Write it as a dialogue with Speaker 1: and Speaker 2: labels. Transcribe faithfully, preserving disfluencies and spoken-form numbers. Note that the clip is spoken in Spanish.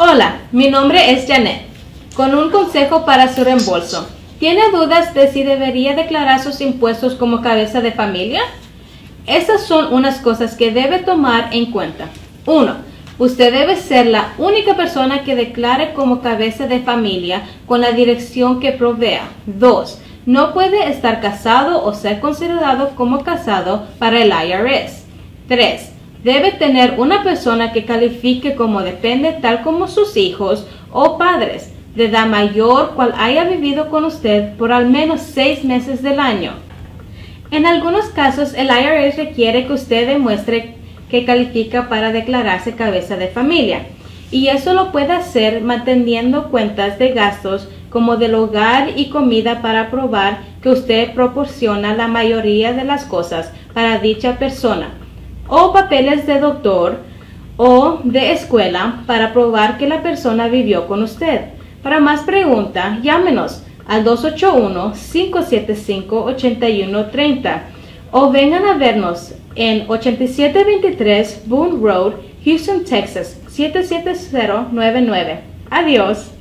Speaker 1: Hola, mi nombre es Janet, con un consejo para su reembolso. ¿Tiene dudas de si debería declarar sus impuestos como cabeza de familia? Estas son unas cosas que debe tomar en cuenta. uno. Usted debe ser la única persona que declare como cabeza de familia con la dirección que provea. dos. No puede estar casado o ser considerado como casado para el I R S. tres. Debe tener una persona que califique como depende, tal como sus hijos o padres de edad mayor cual haya vivido con usted por al menos seis meses del año. En algunos casos, el I R S requiere que usted demuestre que califica para declararse cabeza de familia, y eso lo puede hacer manteniendo cuentas de gastos como del hogar y comida para probar que usted proporciona la mayoría de las cosas para dicha persona, o papeles de doctor o de escuela para probar que la persona vivió con usted. Para más preguntas, llámenos al dos ocho uno, cinco siete cinco, ocho uno tres cero o vengan a vernos en ochenta y siete veintitrés Boone Road, Houston, Texas siete siete cero nueve nueve. Adiós.